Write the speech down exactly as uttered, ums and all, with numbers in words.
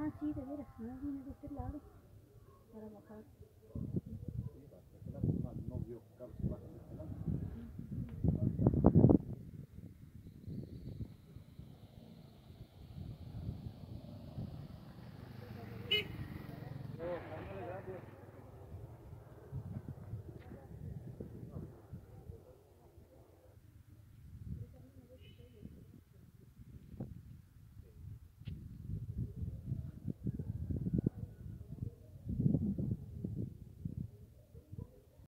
Ah, sí, de veras, no viene de este lado para bajar. Sí, para que este lado, no, no vio carros que bajan de este lado.